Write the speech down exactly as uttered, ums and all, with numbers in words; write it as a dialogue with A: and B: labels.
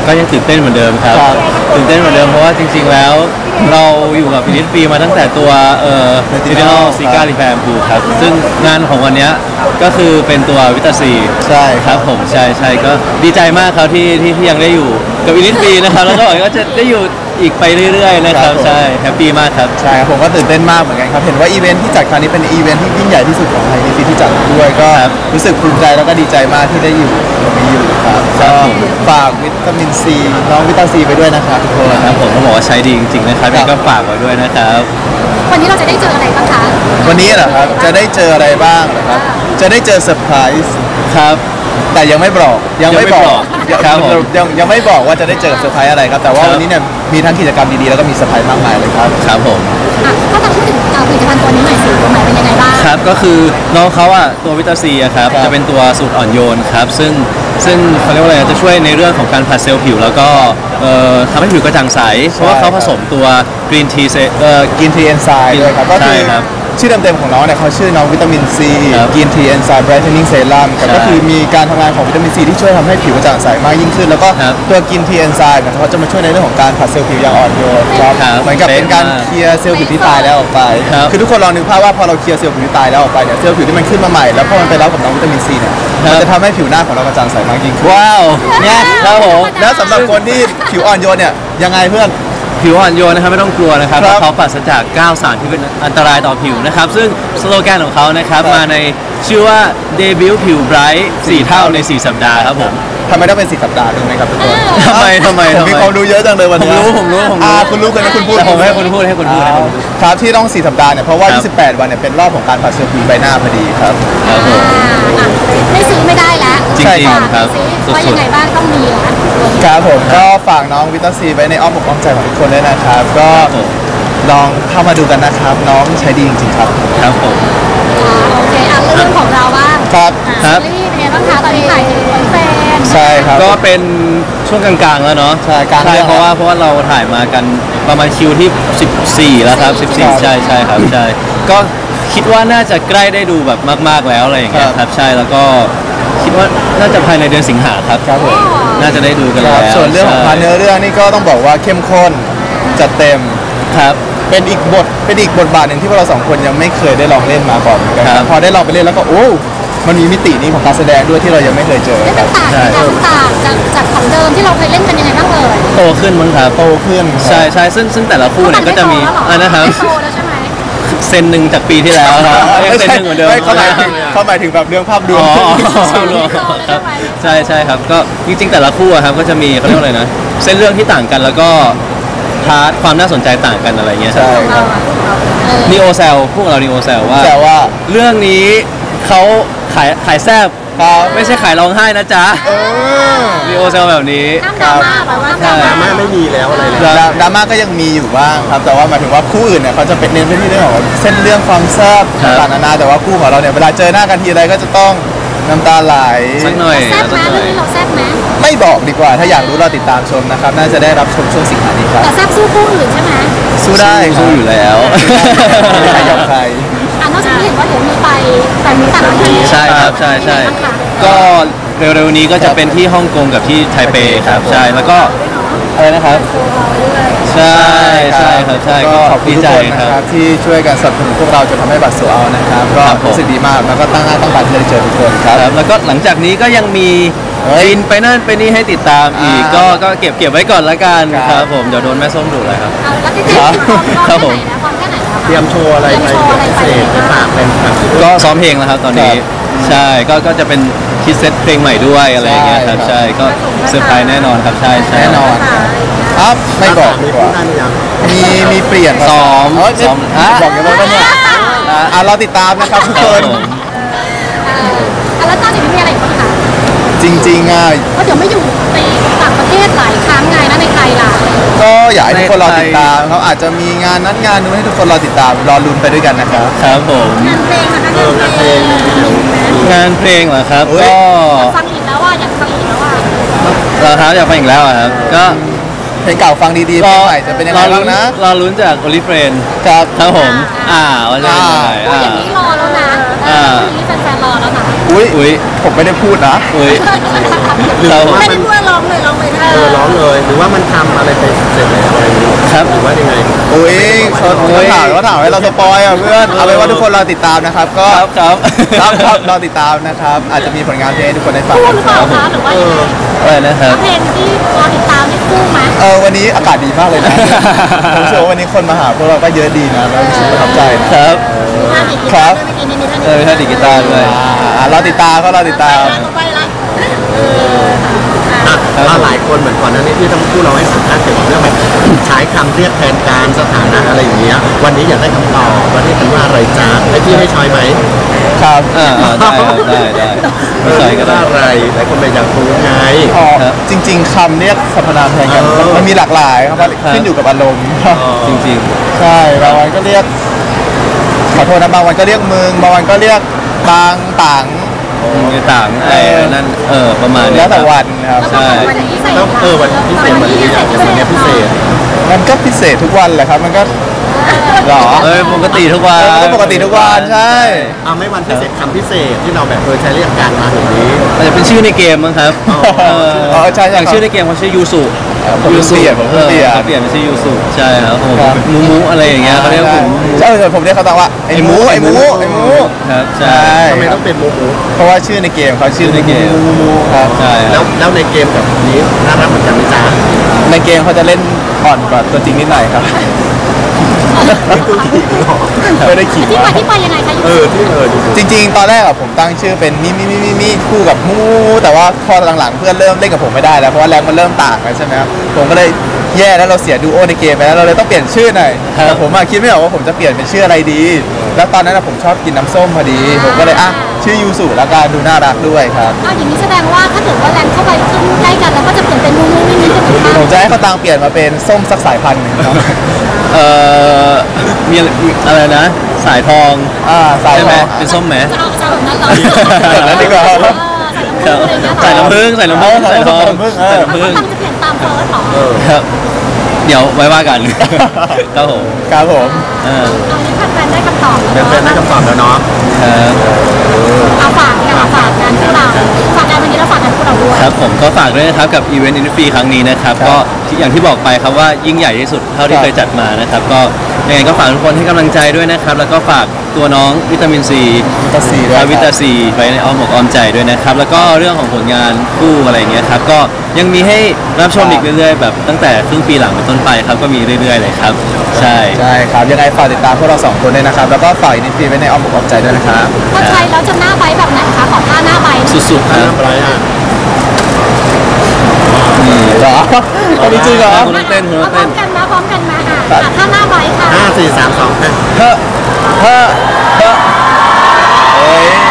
A: ก็ยังตื่นเต้นเหมือนเดิมครับตื่นเต้นเหมือนเดิมเพราะว่าจริงๆแล้วเราอยู่กับอินิสปีมาตั้งแต่ตัวเอ่อ Original Sika Repair and Pool ครับซึ่งงานของวันนี้ก็คือเป็นตัววิตาซี
B: ใช่
A: ครับผมใช่ใช่ก็ดีใจมากครับที่ที่ที่ยังได้อยู่กับอินิสปีนะครับแล้วก็หวังว่าจะได้อยู่อีกไปเรื่อยๆนะครับใช่แฮปปี้มากครับ
B: ใช่ผมก็ตื่นเต้นมากเหมือนกันครับเห็นว่าอีเวนท์ที่จัดครั้งนี้เป็นอีเวนท์ที่ยิ่งใหญ่ที่สุดของไทยในปีที่จัดด้วยก็รู้สึกภูมิใจแล้วก็ดีใจมากที่ได้อยู่ตรงนี้อยู่ครับก็ฝากวิตามินซีน้องวิตาซีไปด้วยนะครับทุกคน
A: ครับผมต้องบอกว่าใช้ดีจริงๆนะครับก็ฝากไว้ด้วยนะครับ
C: วันนี้เราจะได้เจออะไรบ้างคะ
B: วันนี้เหรอครับจะได้เจออะไรบ้างนะครับจะได้เจอเซอร์ไพรส์
A: ครับ
B: แต่ยังไม่บอกยังไม่บอก
A: ครับผม
B: ยังยังไม่บอกว่าจะได้เจอเซอร์ไพรส์อะไรครับแต่ว่าวันนี้เนี่ยมีทั้งกิจกรรมดีๆแล้วก็มีเซอร์ไพรส์มากมายเลยครับ
A: ครับผม
C: ถ้าจะพูดถึงผลิตภัณฑ์ตัวนี้หน่อยสิตัวใหม่เป็นยังไงบ้าง
A: ครับก็คือน้องเขาอ่ะตัววิตาซีอะครับจะเป็นตัวสูตรอ่อนโยนครับซึ่งซึ่งเขาเรียกว่าอะไรจะช่วยในเรื่องของการผัดเซลล์ผิวแล้วก็เอ่อทำให้ผิวกระจ่างใสเพราะว่าเขาผสมตัวกรีนทีเอ่อก
B: รีนทีเอนไซม์ด้วยครับก็คือชื่อเต็มๆของน้องเนี่ยเขาชื่อน้องวิตามินซีกินทีเอนไซม์ไบรท์เทนนิ่งเซรั่มก็คือมีการทำงานของวิตามินซีที่ช่วยทำให้ผิวกระจ่างใสมากยิ่งขึ้นแล้วก็ตัวกินทีเอนไซม์เนี่ยเขาจะมาช่วยในเรื่องของการผัดเซลล์ผิวอย่างอ่อนโยนครับเหมือนกับเป็นการเคลียร์เซลล์ผิวที่ตายแล้วออกไปคือทุกคนลองนึกภาพว่าพอเราเคลียร์เซลล์ผิวที่ตายแล้วออกไปเนี่ยเซลล์ผิวที่มันขึ้นมาใหม่แล้วพอมันไปรับกับน้องวิตามินซีเนี่ยมันจะทำให้ผิวหน้าของเรากระจ่างใสมากยิ่งขึ้น
A: ว้าวเนี่ยครับผม
B: แล้วสำหรับคนที่ผิวอ่อนโยนเนี่ยยังไงเพื่อน
A: ผิวอ่อนโยนนะครับไม่ต้องกลัวนะครับเพราะเขาปราศจากเก้าสารที่เป็นอันตรายต่อผิวนะครับซึ่งสโลแกนของเขานะครับมาในชื่อว่าเดบิวต์ผิวไบรท์สี่เท่าในสี่สัปดาห์ครับผม
B: ทำไมต้องเป็นสี่สัปดาห์ถูกไหมครับทุกคน
A: ทำไมทำไม
B: ผมมีความรู้เยอะจังเลยวันนี้
A: ผมรู้ผมรู้ผมรู้
B: คุณรู้กันนะคุณพูด
A: ผมให้คุณพูดให้คุณพูด
B: ครับที่ต้องสี่สัปดาห์เนี่ยเพราะว่ายี่สิบแปดวันเนี่ยเป็นรอบของการผัดเซลล์ผิวใบหน้าพอดีครับ
A: ครับผม
C: ไม่ซื้อไม่ได้แล้ว
A: จริงๆครับ
C: ว่ายังไงบ้างต้องมีแล้ว
B: ครับผมก็ฝากน้องวิตาซีไว้ในอ้อมอกอ้อมใจของทุกคนด้วยนะครับก็ลองเข้ามาดูกันนะครับน้องใช้ดีจริงๆครับ
A: ครับผม
C: โอเคอ่ะเรื่องของเราบ้าง
B: ครับ
A: ครับ
C: ซีรีส์เป็นไงบ้างคะตอนนี้ถ่ายถึงแฟน
B: ใช่ครับ
A: ก็เป็นช่วงกลางๆแล้วเนาะ
B: ใช่กลาง
A: เพราะว่าเพราะว่าเราถ่ายมากันประมาณคิวที่สิบสี่แล้วครับสิบสี่ใช่ใช่ครับใช่ก็คิดว่าน่าจะใกล้ได้ดูแบบมากๆแล้วอะไรอย่างเงี้ยครับใช่แล้วก็คิดว่าน่าจะภายในเดือนสิงหาครับ
B: ครับผม
A: น่าจะได้ดูกันแล้ว
B: ส่วนเรื่องของพาร์ทเนื้อเรื่องนี่ก็ต้องบอกว่าเข้มข้นจัดเต็ม
A: ครับ
B: เป็นอีกบทเป็นอีกบทบาทหนึ่งที่พวกเราสองคนยังไม่เคยได้ลองเล่นมาก่อนนะครับพอได้ลองไปเล่นแล้วก็โอ้มันมีมิตินี้ของการแสดงด้วยที่เรายังไม่เคยเจอ
C: ครับใช่ต่างจากจากของเดิมที่เราเคยเล่นกันยังไงบ้างเอ่ย
A: โตขึ้นมั้งครับ
B: โตขึ้น
A: ใช่ใช่ซึ่งซึ่งแต่ละคู่เนี่ยก็จะมี
C: อัน
A: นะครับ
C: โตแล้วใช่ไหม
A: เซนหนึ่งจากปีที่แล้วครับยังเซนหนึ่งเหมือนเดิม
B: เขาหมายถึงเขาหมายถึงแบบเรื่องภาพรวม
A: ครับใช่ใช่ครับก็จริงๆแต่ละคู่ครับก็จะมีเขาเรียกอะไรนะเส้นเรื่องที่ต่างกันแล้วก็พาร์ทความน่าสนใจต่างกันอะไรเงี้ย
B: ใช่ครับ
A: นีโอเซลพวกเรานีโอเซลว่า
B: แต่ว่า
A: เรื่องนี้เขาขายขายแซ่บไม่ใช่ขายร้องไห้นะจ๊ะนีโอเซลแบบนี้
C: ดราม่าแบบว่า
B: ดราม่าไม่มีแล้วอะไรเลยดราม่าก็ยังมีอยู่บ้างครับแต่ว่าหมายถึงว่าคู่อื่นเนี่ยเขาจะเป็นเน้นไปที่เรื่องของเส้นเรื่องความแซ่บต่างๆนานาแต่ว่าคู่ของเราเนี่ยเวลาเจอหน้ากันทีไรก็จะต้องน้ำตาไหล
A: สักหน่อย
C: แซ่บไหมเรื่องนี้เราแซ่บไหม
B: ไม่บอกดีกว่าถ้าอยากรู้เราติดตามชมนะครับน่าจะได้รับชมช่วงสิงหาคมครับ
C: แต่แซ่บสู้คู่อื่นใช่ไหม
B: สู้ได้
A: สู้อยู่แล้ว
B: ไม่ใครยอมใคร
C: อ่ะนอกจากนี้เห็นว่าเดี๋ยวมีไปแต่มีต่างประเทศ
A: ใช่ครับใช่ใช่ก็เร็วๆนี้ก็จะเป็นที่ฮ่องกงกับที่ไทเปครับใช่แล้วก็อะไรนะครับใช่ใช่ครับใช่ก็
B: ขอบคุณทุกคนนะครับที่ช่วยกันสนับสนุนพวกเราจนทำให้บัตรโซลเอานะครับก็รู้สึกดีมากแล้วก็ตั้งหน้าตั้งตาที่จะเจอทุกคนครับ
A: แล้วก็หลังจากนี้ก็ยังมีบินไปนั่นไปนี่ให้ติดตามอีกก็ก็เก็บเก็บไว้ก่อนละกันครับผมเดี๋ยวโดนแม่ส้มดุเลยครับ
C: ครับผม
B: เตรียมโชว์อะไรไปพิเศษไปฝากเป็น
A: ก็ซ้อมเพลงแล้วครับตอนนี้ใช่ก็ก็จะเป็นคิดเซตเพลงใหม่ด้วยอะไรอย่างเงี้ยครับใช่ก็เซอร์ไพรส์แน่นอนครับใช่
B: แน่นอนครับไม่บอกดีกว่ามีมีเปลี่ยน
A: ซ้อม
B: ซ้อมบอกยังไงบ้างเนี่ยอ่ะเราติดตามนะครับทุกคน
C: แล้วตอนนี้มีอะไรบ้างคะ
B: จริงๆอ่ะ
C: เพราะเดี๋ยวไม่อยู่ไปต่างประเทศหลายครั้งไงนะในไทยล่ะ
B: ก็อยากให้ทุกคนรอติดตามเขาอาจจะมีงานนั้นงานนู้นให้ทุกคนรอติดตามรอลุ้นไปด้วยกันนะครับ
A: ครับผม
C: งานเพลงนะคะงานเพลง
A: งานเพลงเหรอครับก็
C: ฟังอีกแล้วว่าอยากฟังอีกแล้วว่า
A: เราครับอยากฟังอีกแล้วครับก็
B: เพลงเก่าฟังดีๆเพลงใหม่จะเป็นยังไงบ้างนะ
A: รอลุ้นจากโอลิเฟรน
B: ครับ
A: ครับผมอ่าว่าจะเป็นยังไง
C: อย่างนี้รอแล้วนะ
A: อ่า
C: นี่แฟนๆรอแล้วนะ
B: อุ้ย
A: อุ้ย
B: ผมไม่ได้พูดนะ
A: อุ้ยเรา
C: ไม่ได้พูดร้องเลยร้องเลยนะ
D: เออร้องเลยหรือว่ามันทำอะไรไปเสร็จแล้วอะไรอย่างนี้
A: ครับ
D: หรือว่ายังไง
B: อุ้ยเขาเขาถามเขาถามให้เราสปอยอ่ะเพื่อนเอาเป็นว่าทุกคนรอติดตามนะครับก็
A: ครับครับ
B: ครับครับรอติดตามนะครับ อาจจะมีผลงานเพลงให้ทุกคนได้ฟัง
C: คู่
B: กัน
C: หรือเปล่าคะหรือว่ายังไง
A: อะไรนะครับ
C: เพลงที่รอติดตามนี่คู่ไหม
B: เออวันนี้อากาศดีมากเลยนะ ผมเชื่อว่าวันนี้คนมาหาพวกเราก็เยอะดีนะแล้วรู้สึกประทับใจนะครับ
C: มีท่าดีกี
B: ครั
C: ตา
B: บ
C: ร์ด้วยเมื่อกี้นี้มีท่าดี
A: เออถ้าดีดกีตาร์ด้วย
B: อ่ารอติดตามก็รอติดตาม
C: เขาไปละเออ
D: อ่ะ
A: ครับ
D: ถ้าหลายคนเหมือนก่อนหน้านี้ที่ทั้งคู่เราให้สัมภาษณ์เกี่ยวกับเรื่องแบบใช้คำเรียกแทนการสถานะอะไรอย่างเงี้ยวันนี้อยากได้คำตอบวันนี้เป็นว่าอะไรจ้าให้พี่ให้ชอยไหม
B: ครับ
A: อ่าอ่าได้ครับได้ได้ไม่ใช่ก็ได้
D: ว่าอะไรหลายคนไปอยากรู้ไง
B: อ๋อ
A: ครับ
B: จริง ๆคำเรียกสรรพนามแทนกัน
D: เออ
B: มันมีหลากหลายครับ
A: ครับ
B: ขึ้นอยู่กับอารมณ์
A: จริง
B: ใช่บางวันก็เรียกขอโทษนะบางวันก็เรียกมึงบางวันก็เรียกบางต่าง
A: ๆในต่างไอ้นั่นเออประมาณนี้
B: แล้วแต่วันครับ
C: แล้วก็วันนี้พิเศษ
D: แล้วเออวันพิเศษวันนี้อยากจะวันนี้พิเศษ
B: มันก็พิเศษทุกวันแหละครับ มันก็หรอ
A: เอ้ยปกติทุกวัน
B: เออมันก็ปกติทุกวันใช่
D: เอาไม่วันพิเศษคำพิเศษที่เราแบบเออใช้เรียกการมาอย่างนี้
A: อาจจะเป็นชื่อในเกมมั้งครับ
D: อ๋อ
A: เออ
B: อ๋อใช่ใช่
A: อย่างชื่อในเกมเขาชื่อยูสุ
B: ผมเพิ่งเปลี่ยนผมเพิ่งเปลี่ยน
A: เขาเปลี่ยนเป็นชื่อยูสุใช่ครับผม
B: ครับ
A: มูมูอะไรอย่างเงี้ยเขาเรียกผมมูมู
B: ใช่ผมเรียกเขาตามว่าไอ้หมูไอ้หมูไอ้หมู
A: ครับใช่
B: ใช่
D: ทำไมต้องเป็นโมโห
B: เพราะว่าชื่อในเกมเขาชื่อ
A: ชื่อในเกม
B: หมูหมูครับ
A: ใช่ค
D: แล้
A: รั
D: ว
A: บ
D: แล้วในเกมกับนี้น่ารักเหมือนกันไหมจ๊ะ
B: ในเกมเขาจะเล่นอ่อนกว่าตัวจริงนิดหน่อยครับ
D: ตัวขิงเหรอ
B: ไม่ได้ขิง
C: ที่ไป
B: ว่า
C: ที่ไปยังไงคะยู
D: เออที่เออดู
B: จริง ๆ ตอนแรกอะผมตั้งชื่อเป็นมิมิมิมิมิคู่กับมูแต่ว่าพอหลังๆเพื่อนเริ่มเล่นกับผมไม่ได้แล้วเพราะว่าแรงมันเริ่มต่างกันใช่ไหมครับผมก็เลยแย่แล้วเราเสียดูโอในเกมไปแล้วเราเลยต้องเปลี่ยนชื่อหน่อยแต่ผมอะคิดไม่ออกว่าผมจะเปลี่ยนเป็นชื่ออะไรดี แล้วตอนนั้นอะผมชอบกินน้ำส้มพอดี ผมก็เลยอ่ะชื่อยูสุแล้วกันดูน่ารักด้วยครับ
C: ก็อย่างนี้แสดงว่าถ้าเกิดว่าแรงเข้าไปขึ้นใกล้กันแล้วก็จะเปลี่ยนเป็นมูมูมิมิกันอีกบ้าง
B: ผมจะให้เขาตังเปลี่ยนมาเป็นส้มสักสายพันธุ์หนึ่งครับ
A: เอ่อมีอะไรมีอะไรนะ สายทอง
B: อ่าสาย
A: ใช่ไหม
B: แพ้
A: เป็นส้มไหม
C: จะเอาจะเอาแบบนั้นเหรอ
B: แบบนั้นดีกว่า
C: เออ
A: ครับ
C: ใส่น้ำผึ้งอะไรเงี้ยเหรอ
A: ใส่น้ำผึ้งใส่น้ำผึ้งใส่ทอง
B: ใส่น้ำผึ้งเออ
A: ใส่
C: แล้ว
A: น้ำผึ้
C: ก็
A: ง
C: ตั้งจะเปลี่ยนตามเฟิร์สเหรอ
D: เออ
A: ครับ เดี๋ยวไว้ว่ากันครับผม
B: ครับผม
A: เออ
C: เอานี้แฟนๆได้คำตอบ
D: เป็นแฟนได้คำตอบแล้วเนาะ
A: ครับ
C: เอาฝากเนี่ยฝากงานพวกเราฝากงานวันนี้แล้วฝากงานพวกเราด้วย
A: ครับผมก็ฝากด้วยนะครับกับอีเวนต์อินฟีครั้งนี้นะครับ
B: ครับ
A: ก็ที่อย่างที่บอกไปครับว่ายิ่งใหญ่ที่สุดเท่าที่
B: ครับ
A: เคยจัดมานะครับ ก็ยังไงก็ฝากทุกคนให้กำลังใจด้วยนะครับ แล้วก็ฝากตัวน้องวิตามินซี
B: วิตาซีด้วย
A: วิตาซีไว้ในอ้อมอกอ้อมใจด้วยนะครับ แล้วก็เรื่องของผลงานคู่อะไรอย่างเงี้ยครับก็ยังมีให้รับชมอีกเรื่อยๆ แบบตั้งแต่ครึ่งปีหลังเป็นต้นไปครับก็มีเรื่อยๆเลยครับ ใช่
B: ใช่ครับยังไงฝากติดตามพวกเราสองคนด้วยนะครับ แล้วก็ฝากอินฟีไว้ในอ้อมอกอ้อมใจด้วยนะครับ
C: ถ้าใครแล้วจะหน้าไบท์แบบไหนคะขอท่าหน้าไบท์
A: สุดๆค
D: อ่า
A: รับ
D: อะไรอ่ะ
B: เหรอเอาจริงๆเหรอ
A: คุณต้องเต้นคุณต้อง
C: พร้
A: เต้
C: อน มกันนะพร้อมกันมาค่ะท่าหน้าไบท์ค่ะ
D: ห้าสี่สามสอง
B: เฮ้อเฮ้อเฮ้อเฮ้ย